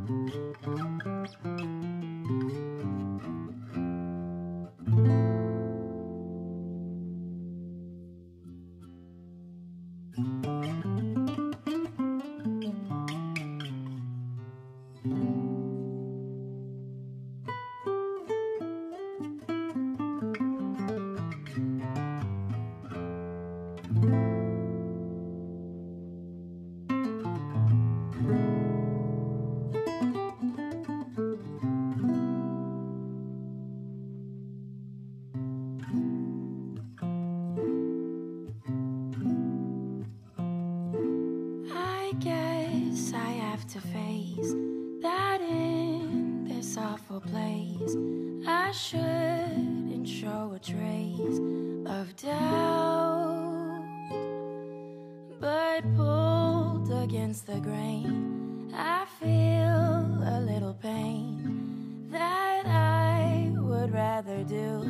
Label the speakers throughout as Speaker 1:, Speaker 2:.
Speaker 1: I guess I have to face that in this awful place I shouldn't show a trace of doubt, but pulled against the grain I feel a little pain that I would rather do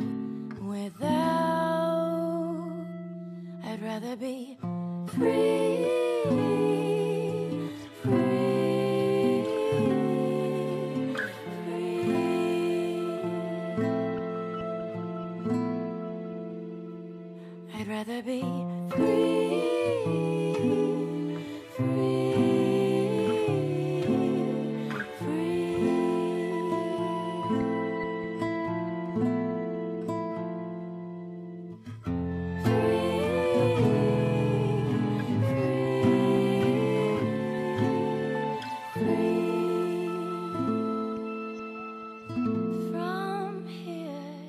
Speaker 1: without. I'd rather be free, free, free. I'd rather be free, free, free. From here.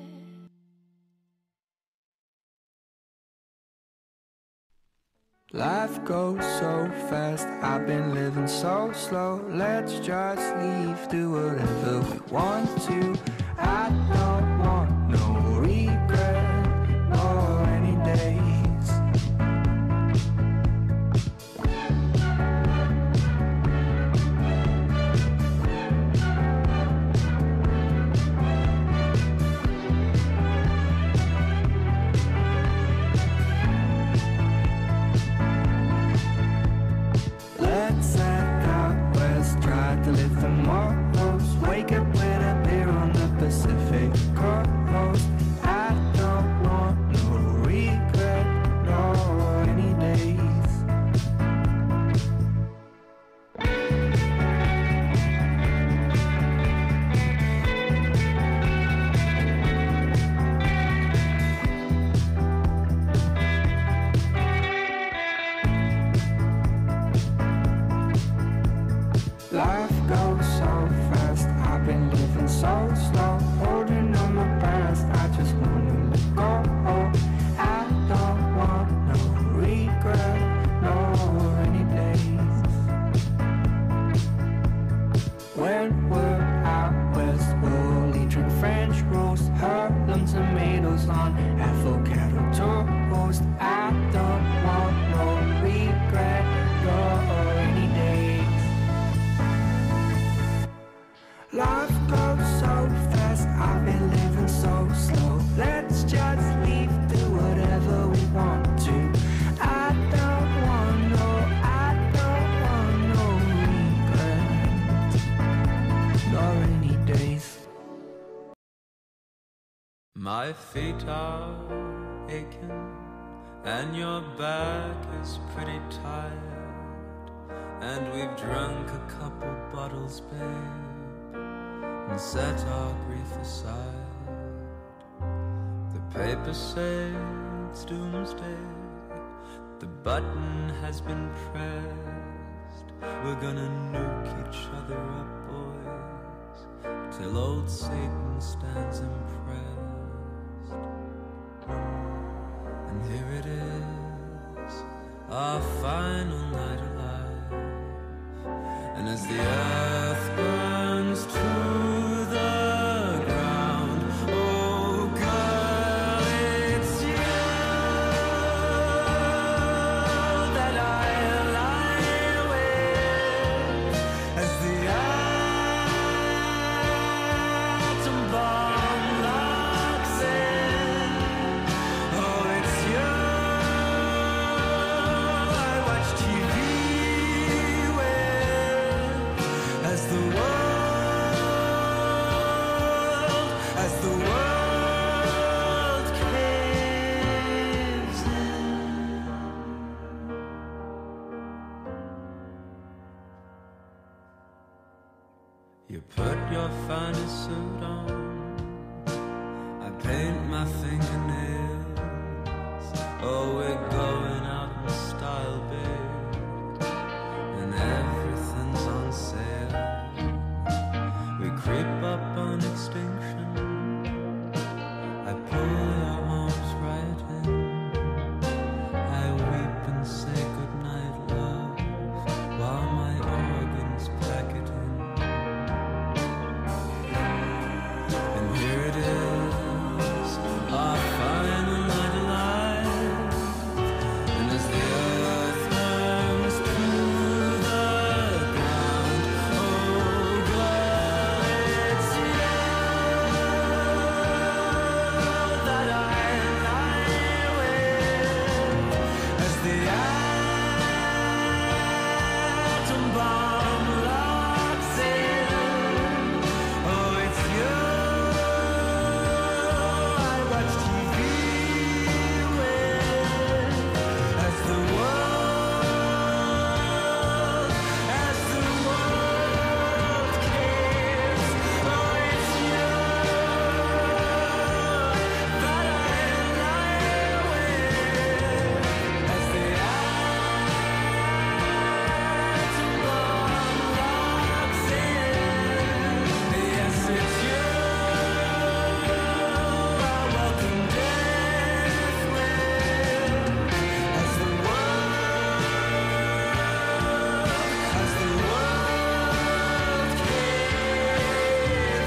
Speaker 2: Life goes so fast, I've been living so slow. Let's just leave, do whatever we want to. I don't want no regret or any days. Let's head out west, try to live the most. Wake up with a beer on the Pacific coast. I don't want no regret, no any days. Life goes so fast, I've been living so slow. Holding on my past, I just wanna let go. I don't want no regret, no any days. When we're out west, we'll eat drink French roast, Harlem tomatoes on avocado toast. I don't want no regret, no any days. Life goes so fast, I've been living so slow. Let's just leave, do whatever we want to. I don't want no regret, nor any days.
Speaker 3: My feet are aching and your back is pretty tired, and we've drunk a couple bottles, babe, and set our grief aside. The papers say it's doomsday, the button has been pressed. We're gonna nuke each other up, boys, till old Satan stands impressed. And here it is, our final night alive, and as the earth burns to the ground, oh girl, it's you that I align with, as the atom bomb locks in. Oh, it's you I watch TV with, as the world You put your finest suit on, I paint my fingernails. Oh, we're going out in style, babe, and everything's on sale. We creep up on extinction, I pull your arms right in, I weep and say goodnight, love, while my organs pack it in. And here it is, our final night alive. And as the earth turns to the ground, oh God, it's you that I lie with. As the atom bomb locks in, oh, it's you I watch TV with. As the world caves, oh, it's you that I lie with. As the atom bomb locks in, yes, it's you I welcome death with. As the world caves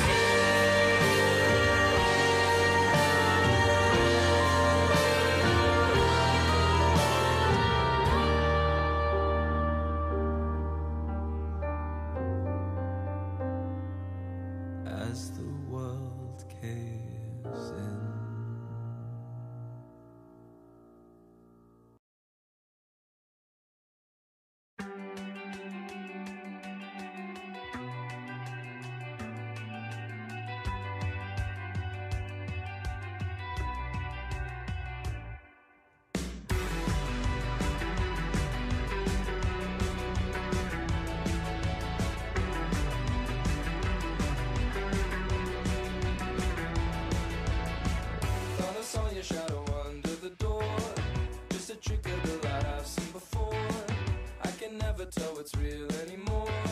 Speaker 3: in. As the world caves in. Thought I saw your shadow under the door. Just a trick of the light I've seen before. I can never tell what's real anymore.